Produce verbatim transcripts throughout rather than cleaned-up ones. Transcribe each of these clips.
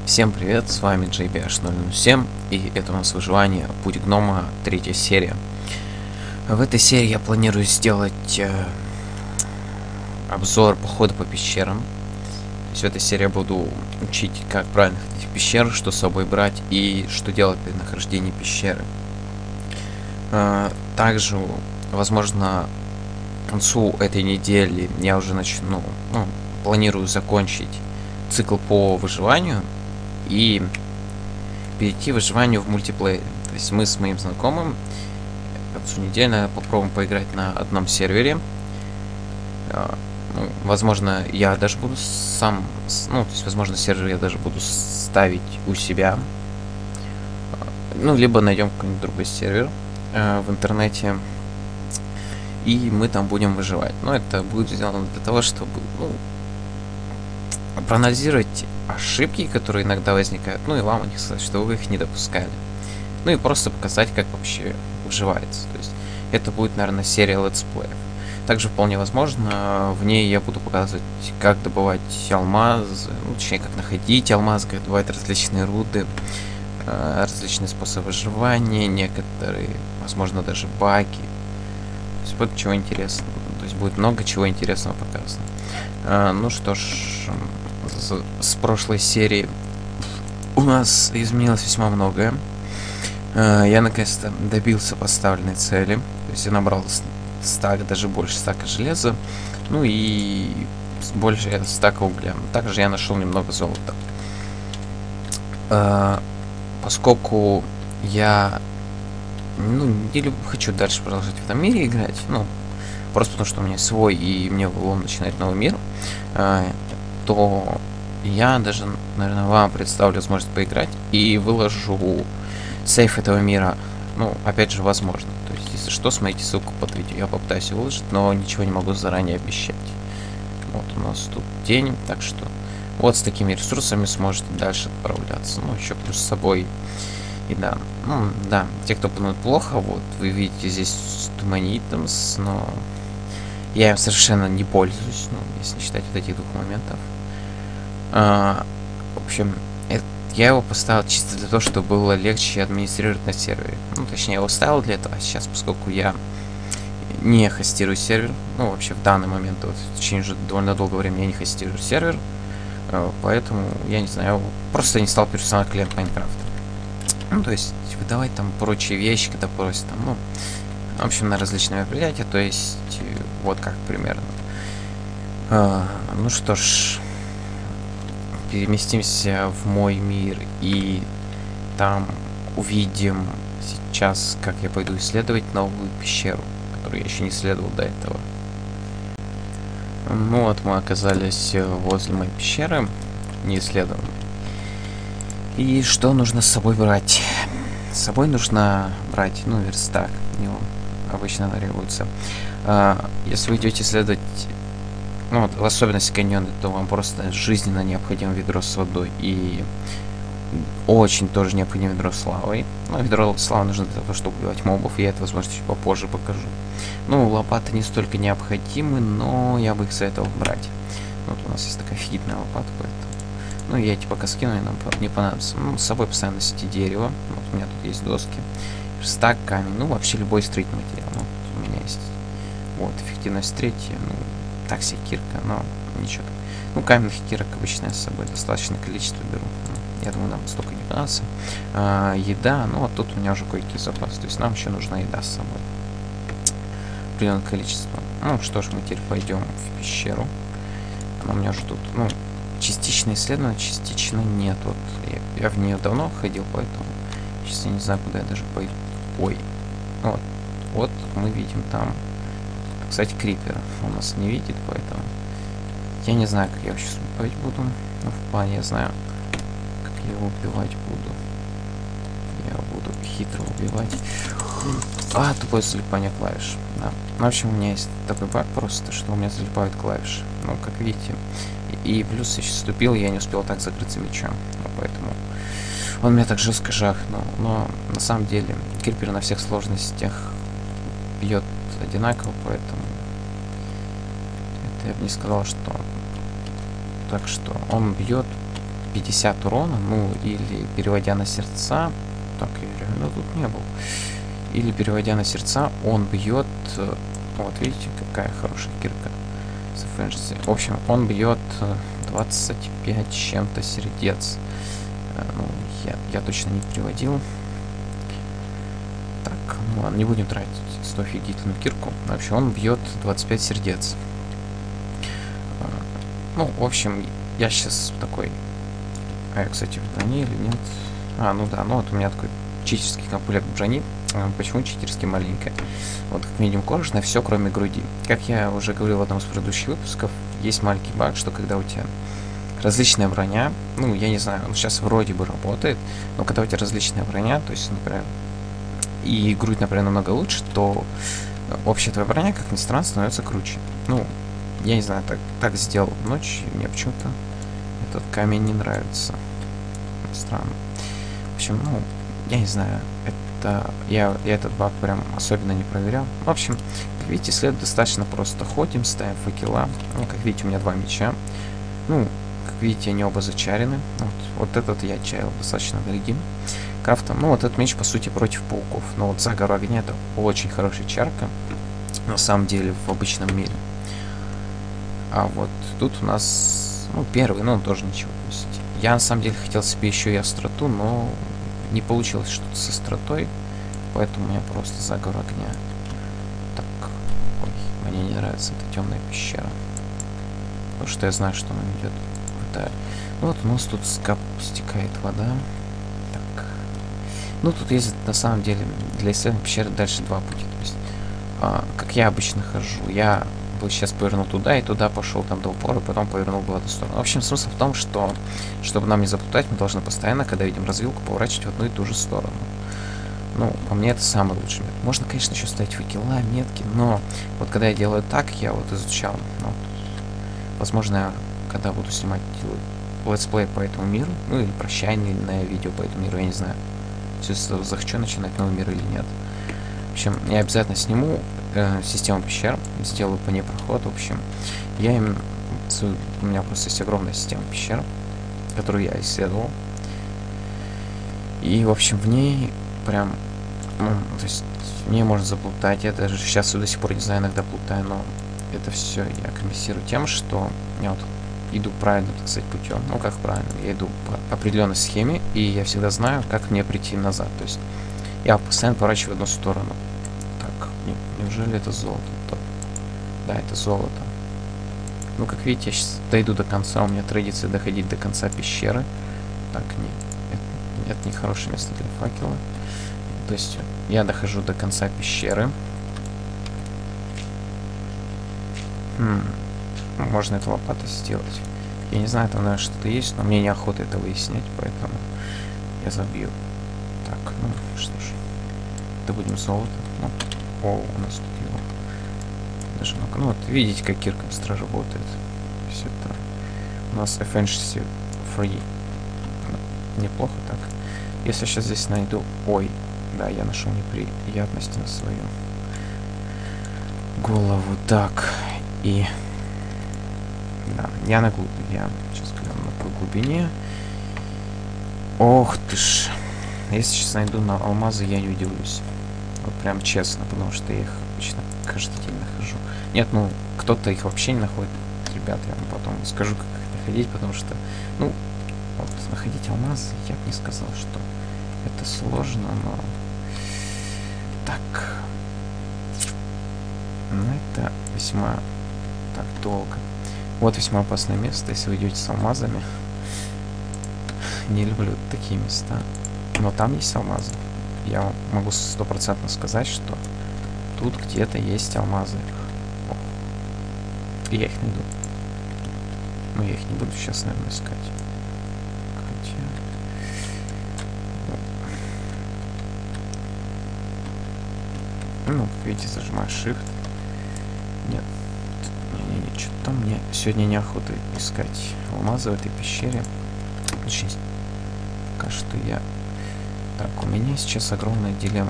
Всем привет, с вами джей би эйч ноль ноль семь, и это у нас выживание Путь гнома, третья серия. В этой серии я планирую сделать э, обзор похода по пещерам. То есть в этой серии я буду учить, как правильно ходить в пещеру, что с собой брать и что делать при нахождении пещеры. Э, также, возможно, к концу этой недели я уже начну, ну, планирую закончить цикл по выживанию и перейти к выживанию в мультиплеере. То есть мы с моим знакомым к концу недели попробуем поиграть на одном сервере. Ну, возможно, я даже буду сам, ну, то есть, возможно, сервер я даже буду ставить у себя. Ну, либо найдем какой-нибудь другой сервер э, в интернете, и мы там будем выживать. Но это будет сделано для того, чтобы, ну, проанализировать ошибки, которые иногда возникают, ну и вам о них сказать, что вы их не допускали. Ну и просто показать, как вообще выживается. То есть это будет, наверное, серия летсплеев. Также вполне возможно, в ней я буду показывать, как добывать алмазы, ну, точнее, как находить алмазы, как добывать различные руды, различные способы выживания, некоторые, возможно, даже баги. То есть будет чего интересного. То есть будет много чего интересного показано. А, ну что ж, с, с прошлой серии у нас изменилось весьма многое. А, я наконец-то добился поставленной цели. То есть я набрал стак, даже больше стака железа. Ну и больше стака угля. Также я нашел немного золота. А, поскольку я ну, не люб... хочу дальше продолжать в этом мире играть, ну, просто потому что у меня свой, и мне в лом начинает новый мир, э, то я даже, наверное, вам представлю возможность поиграть и выложу сейф этого мира, ну, опять же, возможно. То есть, если что, смотрите ссылку под видео. Я попытаюсь выложить, но ничего не могу заранее обещать. Вот у нас тут день, так что вот с такими ресурсами сможете дальше отправляться. Ну, еще плюс с собой. И да, ну, да, те, кто думает плохо, вот, вы видите здесь туманитамс, но я им совершенно не пользуюсь, ну, если не считать вот этих двух моментов. А, в общем, это, я его поставил чисто для того, чтобы было легче администрировать на сервере. Ну, точнее, я его ставил для этого, а сейчас, поскольку я не хостирую сервер, ну, вообще в данный момент, вот, в течение уже довольно долгого времени я не хостирую сервер, поэтому, я не знаю, просто не стал персональный клиент Майнкрафта. Ну, то есть, выдавать там прочие вещи, когда просят там, ну, в общем, на различные мероприятия, то есть, вот как примерно. А, ну что ж, переместимся в мой мир, и там увидим сейчас, как я пойду исследовать новую пещеру, которую я еще не исследовал до этого. Ну вот, мы оказались возле моей пещеры, не исследованной. И что нужно с собой брать? С собой нужно брать, ну, верстак, его обычно требуется. А, если вы идете исследовать, ну, вот, в особенности каньоны, то вам просто жизненно необходимо ведро с водой. И очень тоже необходимо ведро с лавой. Ну, ведро с лавой нужно для того, чтобы убивать мобов, я это, возможно, чуть попозже покажу. Ну, лопаты не столько необходимы, но я бы их советовал брать. Вот у нас есть такая фигитная лопата, поэтому... Ну, я эти пока скину, и нам не понадобится. Ну, с собой постоянно носите дерево. Вот у меня тут есть доски. Верстак, камень. Ну, вообще любой строительный материал. Ну, у меня есть. Вот, эффективность третья. Ну, так себе кирка, но ничего. Ну, каменных кирок обычно я с собой достаточное количество беру. Я думаю, нам столько не понадобится. А, еда, ну, вот тут у меня уже кое-какие запасы. То есть нам еще нужна еда с собой. Определенное количество. Ну, что ж, мы теперь пойдем в пещеру. Она у меня уже тут, ну... Частично исследовано, частично нет. Вот я, я в нее давно ходил, поэтому сейчас я не знаю, куда я даже пойду. Ой. Вот. Вот мы видим там. Кстати, крипера он нас не видит, поэтому я не знаю, как я его сейчас убивать буду. Но в плане я знаю, как я его убивать буду. Я буду хитро убивать. А, тупое залипание клавиш. Да. В общем, у меня есть такой баг просто, что у меня залипают клавиши. Ну, как видите. И плюс я сейчас вступил, я не успел так закрыться мечом. Ну, поэтому он меня так жестко жахнул. Но на самом деле крипер на всех сложностях бьет одинаково, поэтому это я бы не сказал, что... Так что он бьет пятьдесят урона, ну, или переводя на сердца, так, я реально тут не был, или переводя на сердца, он бьет, вот видите, какая хорошая кирка. В общем, он бьет двадцать пять чем-то сердец. Ну, я, я точно не переводил. Так, ну ладно, не будем тратить сто офигительную кирку. В общем, он бьет двадцать пять сердец. Ну, в общем, я сейчас такой... А я, кстати, в броне или нет? А, ну да, ну вот у меня такой читерский комплект брони. Почему читерский маленькая? Вот как видим, кожаная, все кроме груди. Как я уже говорил в одном из предыдущих выпусков, есть маленький баг, что когда у тебя различная броня, ну, я не знаю, он сейчас вроде бы работает, но когда у тебя различная броня, то есть, например, и грудь, например, намного лучше, то общая твоя броня, как ни странно, становится круче. Ну, я не знаю, так, так сделал ночь, и мне почему-то этот камень не нравится. Странно. В общем, ну, я не знаю, это я, я этот баг прям особенно не проверял. В общем, как видите, след достаточно просто. Ходим, ставим факела. Ну, как видите, у меня два меча. Ну, как видите, они оба зачарены. Вот, вот этот я чаял достаточно дорогим крафтом. Ну, вот этот меч, по сути, против пауков. Но вот заговор огня — это очень хорошая чарка, на самом деле, в обычном мире. А вот тут у нас, ну, первый, ну, тоже ничего. То есть я, на самом деле, хотел себе еще и остроту, но не получилось что-то с остротой, поэтому у меня просто заговор огня. Так, ой, мне не нравится эта темная пещера, потому что я знаю, что она ведет в даль. Ну, вот у нас тут скап стекает вода. Так, ну, тут есть, на самом деле, для исследования пещеры дальше два пути. То есть, а, как я обычно хожу, я бы сейчас повернул туда и туда пошел там до упора, потом повернул бы в эту сторону. В общем, смысл в том, что, чтобы нам не заплутать, мы должны постоянно, когда видим развилку, поворачивать в одну и ту же сторону. Ну, по мне, это самый лучший метод. Можно, конечно, еще ставить факела, метки, но вот когда я делаю так, я вот изучал, ну, возможно, когда буду снимать летсплей по этому миру, ну, или прощальное видео по этому миру, я не знаю, все захочу начинать новый мир или нет. В общем, я обязательно сниму э, систему пещер, сделаю по ней проход. В общем, я им... У меня просто есть огромная система пещер, которую я исследовал. И, в общем, в ней прям... Ну, то есть, в ней можно заплутать. Я даже сейчас до сих пор не знаю, иногда плутаю, но это все я компенсирую тем, что я вот иду правильным, так сказать, путем. Ну, как правильно? Я иду по определенной схеме, и я всегда знаю, как мне прийти назад. То есть, я постоянно поворачиваю в одну сторону. Так, не, неужели это золото? Да, это золото. Ну, как видите, я сейчас дойду до конца. У меня традиция доходить до конца пещеры. Так, нет, это, это не хорошее место для факела. То есть, я дохожу до конца пещеры. Хм, можно это лопатой сделать. Я не знаю, там, наверное, что-то есть, но мне неохота это выяснять, поэтому я забью. Так, ну, что ж. Добудем золото. Ну, о, у нас тут его. Даже много. Ну, вот, видите, как кирка быстро работает. То есть это у нас efficiency free. Ну, неплохо так. Если я сейчас здесь найду... Ой, да, я нашел неприятности на свою голову. Так, и... Да, я на глубине. Я сейчас гляну на какой глубине. Ох ты ж. Если сейчас найду на алмазы, я не удивлюсь. Вот прям честно, потому что я их обычно каждый день нахожу. Нет, ну, кто-то их вообще не находит. Ребят, я вам потом скажу, как их находить, потому что, ну, вот, находить алмазы, я бы не сказал, что это сложно, но... Так. Ну, это весьма так долго. Вот весьма опасное место, если вы идете с алмазами. Не люблю такие места. Но там есть алмазы. Я вам могу стопроцентно сказать, что тут где-то есть алмазы. О. И я их найду. Но я их не буду сейчас, наверное, искать. Хотя... Ну, как видите, зажимаю Shift. Нет. Не-не-не, что-то мне сегодня неохота искать алмазы в этой пещере. Точнее, пока что я... Так, у меня сейчас огромная дилемма.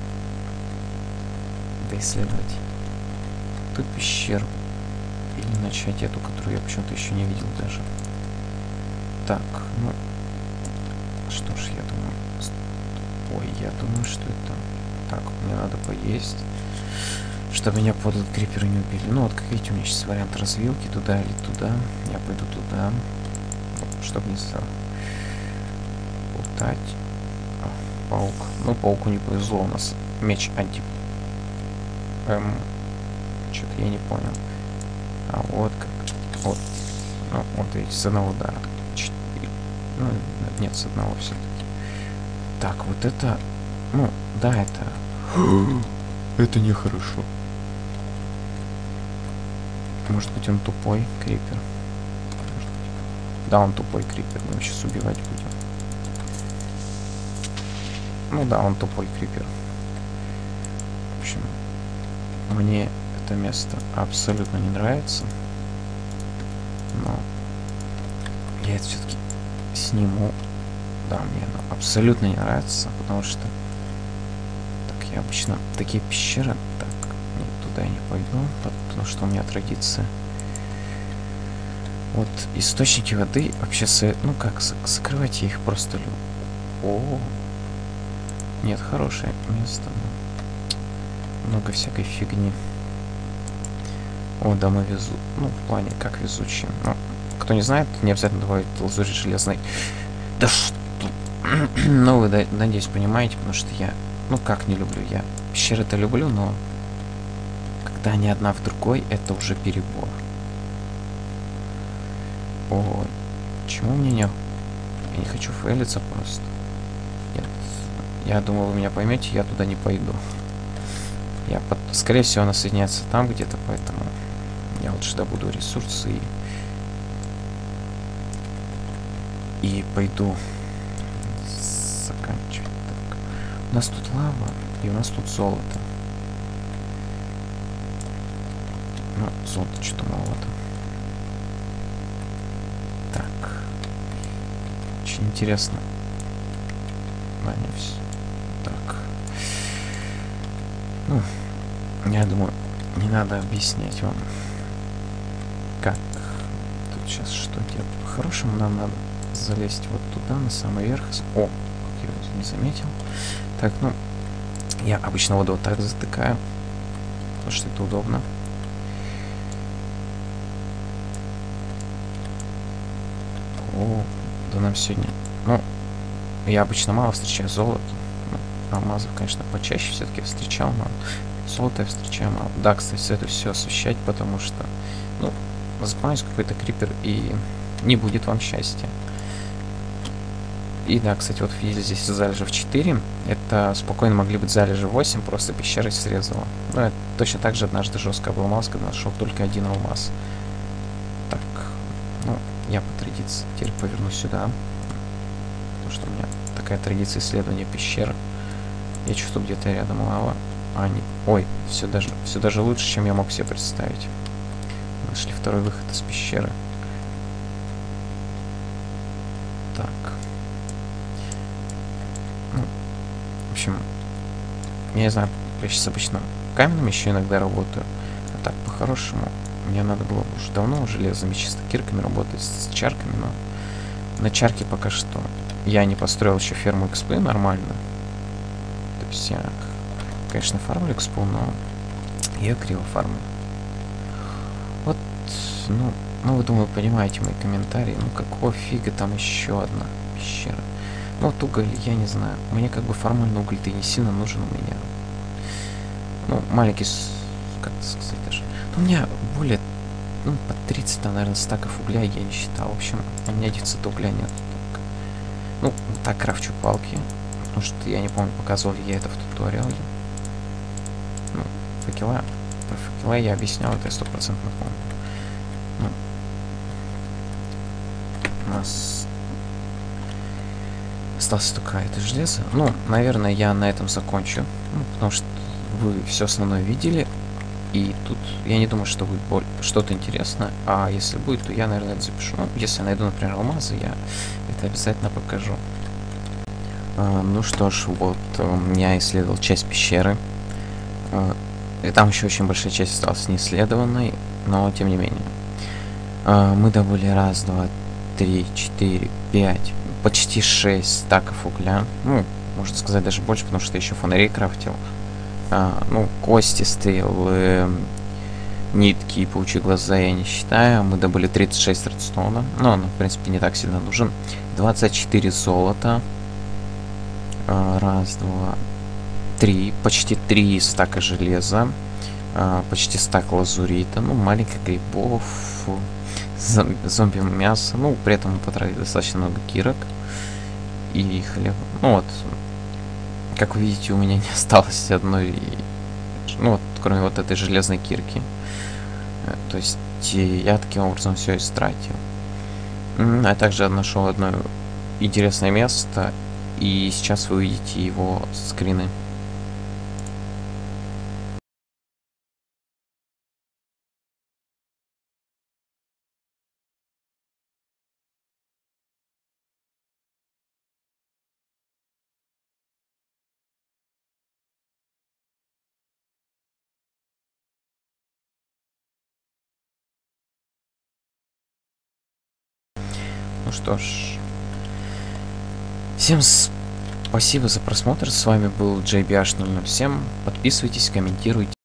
Доисследовать ту пещеру или начать эту, которую я почему-то еще не видел даже. Так, ну... Что ж, я думаю... Ой, я думаю, что это... Так, мне надо поесть, чтобы меня подлые криперы не убили. Ну, вот, как видите, у меня сейчас вариант развилки, туда или туда. Я пойду туда, чтобы не запутать. А, паук. Ну, пауку не повезло, у нас меч анти... Эм... Что-то я не понял. А вот как. Вот. Ну, вот видите, с одного удара. Четыре. Ну, нет, с одного все-таки. Так, вот это... Ну, да, это... Это нехорошо. Может быть, он тупой крипер? Может быть. Да, он тупой крипер. Мы его сейчас убивать будем. Ну да, он тупой крипер. В общем, мне это место абсолютно не нравится. Но я это все-таки сниму. Да, мне оно абсолютно не нравится, потому что... Так, я обычно такие пещеры... Так, нет, туда я не пойду, потому что у меня традиция. Вот источники воды вообще... Ну как, закрывать я их просто люблю. О, нет, хорошее место. Много всякой фигни. О, да, мы везу. Ну, в плане, как везучие. Ну, кто не знает, не обязательно добавить лазурь железной. Да что? Ну, вы, да, надеюсь, понимаете, потому что я... Ну, как не люблю? Я пещеры-то люблю, но... Когда они одна в другой, это уже перебор. Ой, почему мне не... Я не хочу фейлиться просто. Нет. Я думал, вы меня поймете, я туда не пойду. Я под... Скорее всего, она соединяется там где-то, поэтому... Я лучше добуду ресурсы и... И пойду... Заканчивать. Так. У нас тут лава, и у нас тут золото. Ну, золото что-то маловато. Так. Очень интересно. Да, не все. Так. Ну, я думаю, не надо объяснять вам, как тут сейчас что делать. По-хорошему нам надо залезть вот туда, на самый верх. О, как я его не заметил. Так, ну, я обычно воду вот так затыкаю, потому что это удобно. О, да нам сегодня... Ну, я обычно мало встречаю золото. Ну, алмазов, конечно, почаще все-таки встречал, но золото я встречаю мало. Да, кстати, это все освещать, потому что, ну, заспавнится какой-то крипер и не будет вам счастья. И да, кстати, вот видели здесь залежев четыре. Это спокойно могли быть залежи восемь, просто пещера срезала. Ну, я точно так же однажды жестко обломался, когда нашел только один алмаз. Так, ну, я по традиции теперь поверну сюда. Потому что у меня такая традиция исследования пещер. Я чувствую, где-то рядом лава. А, не... Ой, все даже, все даже лучше, чем я мог себе представить. Нашли второй выход из пещеры. Так. Ну, в общем, я не знаю, я сейчас обычно каменным еще иногда работаю. А так, по-хорошему, мне надо было бы уже давно железными чисто кирками работать, с чарками, но на чарке пока что я не построил еще ферму экспы нормально. То есть я, конечно, фармлю экспу, но я криво фармлю. Вот, ну, ну, вы, думаю, понимаете мои комментарии. Ну, какого фига там еще одна пещера? Ну, вот уголь, я не знаю. Мне как бы формально уголь-то и не сильно нужен у меня. Ну, маленький, как сказать даже. Ну, у меня более, ну, под тридцать, там, наверное, стаков угля я не считал. В общем, у меня дефицита угля нет. Так. Ну, вот так крафчу палки. Потому что я не помню, показывал ли я это в туториале. Ну, факела. Про факела я объяснял, это я стопроцентно помню. Ну, у нас осталось только это железо. Ну, наверное, я на этом закончу. Ну, потому что вы все основное видели. И тут я не думаю, что будет что-то интересное. А если будет, то я, наверное, это запишу. Ну, если я найду, например, алмазы, я это обязательно покажу. А, ну что ж, вот я исследовал часть пещеры. А, и там еще очень большая часть осталась неисследованной, но тем не менее. А, мы добыли раз, два, три, четыре, пять, почти шесть стаков угля. Ну, можно сказать даже больше, потому что я еще фонари крафтил. А, ну, кости, стрелы, нитки и паучьи глаза я не считаю. Мы добыли тридцать шесть редстоуна. Но он, в принципе, не так сильно нужен. двадцать четыре золота. А, раз, два, три. Почти три стака железа. А, почти стак лазурита. Ну, маленько грибов. Зомби мясо. Ну, при этом мы потратили достаточно много кирок. И хлеба. Ну вот. Как вы видите, у меня не осталось одной... Ну вот, кроме вот этой железной кирки. То есть я таким образом все истратил. А также нашел одно интересное место. И сейчас вы увидите его скрины. Ну что ж, всем спасибо за просмотр. С вами был джей би аш ноль ноль семь. Подписывайтесь, комментируйте.